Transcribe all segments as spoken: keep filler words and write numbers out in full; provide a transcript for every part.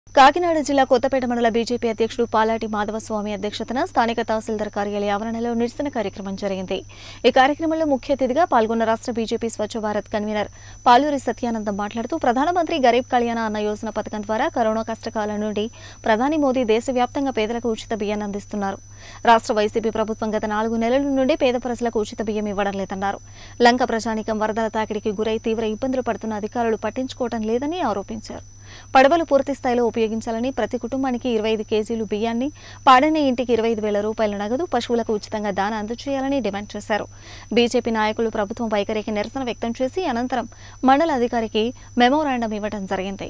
కాకినాడ జిల్లా కొత్తపేట మండల బీజేపీ అధ్యక్షుడు పాలాటి మాధవస్వామి అధ్యక్షతన స్థానిక తహసీల్దార్ కార్యాలయ ఆవరణలో నిరసన కార్యక్రమం జరిగింది। ఈ కార్యక్రమంలో ముఖ్య అతిథిగా పాల్గొన్న రాష్ట్ర బీజేపీ స్వచ్ఛ భారత్ కన్వీనర్ పాలూరి సత్యానందం మాట్లాడుతూ ప్రధానమంత్రి గరీబ్ కళ్యాణ అన్న యోజన పథకం ద్వారా కరోనా కష్టకాలం నుండి ప్రధాని మోదీ దేశవ్యాప్తంగా పేదలకు ఉచిత బియ్యాన్ని అందిస్తున్నారు। రాష్ట్ర వైసీపీ ప్రభుత్వం గత నాలుగు నెలల నుండి పేద ప్రజలకు ఉచిత బియ్యం ఇవ్వడం లేదన్నారు। లంక ప్రజానీకం వరదల తాకిడికి గురై తీవ్ర ఇబ్బందులు పడుతున్న అధికారులు పట్టించుకోవడం లేదని ఆరోపించారు। పడవలు పూర్తి స్థాయిలో ఉపయోగించాలని, ప్రతి కుటుంబానికి ఇరవై ఐదు కేజీలు బియ్యాన్ని, పాడైన ఇంటికి ఇరవై ఐదు వేల రూపాయల నగదు, పశువులకు ఉచితంగా దాన అందజేయాలని డిమాండ్ చేశారు। బీజేపీ నాయకులు ప్రభుత్వం వైఖరికి నిరసన వ్యక్తం చేసి అనంతరం మండల అధికారికి మెమోరాండం ఇవ్వడం జరిగింది।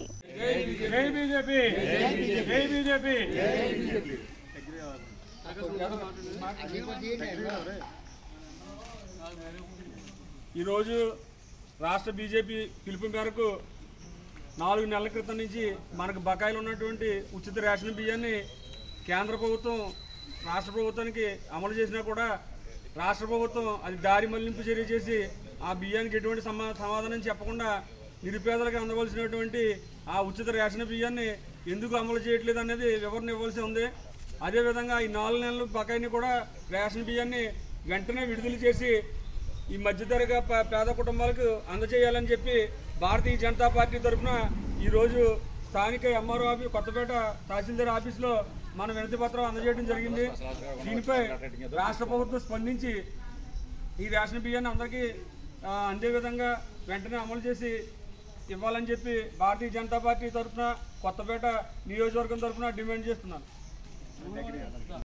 ఈరోజు రాష్ట్ర బీజేపీ పిలుపు మేరకు నాలుగు నెలల క్రితం నుంచి మనకు బకాయిలు ఉన్నటువంటి ఉచిత రేషన్ బియ్యాన్ని కేంద్ర ప్రభుత్వం రాష్ట్ర ప్రభుత్వానికి అమలు చేసినా కూడా రాష్ట్ర ప్రభుత్వం అది దారి మళ్లింపు చర్య చేసి ఆ బియ్యానికి ఎటువంటి సమా సమాధానం చెప్పకుండా నిరుపేదలకు అందవలసినటువంటి ఆ ఉచిత రేషన్ బియ్యాన్ని ఎందుకు అమలు చేయట్లేదు అనేది వివరణ ఇవ్వాల్సి ఉంది। అదేవిధంగా ఈ నాలుగు నెలల బకాయిని కూడా రేషన్ బియ్యాన్ని వెంటనే విడుదల చేసి ఈ మధ్యతరగతి పేద కుటుంబాలకు అందజేయాలని చెప్పి భారతీయ జనతా పార్టీ తరఫున ఈరోజు స్థానిక ఎంఆర్ఓ ఆఫీస్ కొత్తపేట తహసీల్దార్ ఆఫీస్లో మన వినతి పత్రం అందజేయడం జరిగింది। దీనిపై రాష్ట్ర ప్రభుత్వం స్పందించి ఈ రేషన్ బియ్యాన్ని అందరికీ అందే విధంగా వెంటనే అమలు చేసి ఇవ్వాలని చెప్పి భారతీయ జనతా పార్టీ తరఫున కొత్తపేట నియోజకవర్గం తరఫున డిమాండ్ చేస్తున్నాను।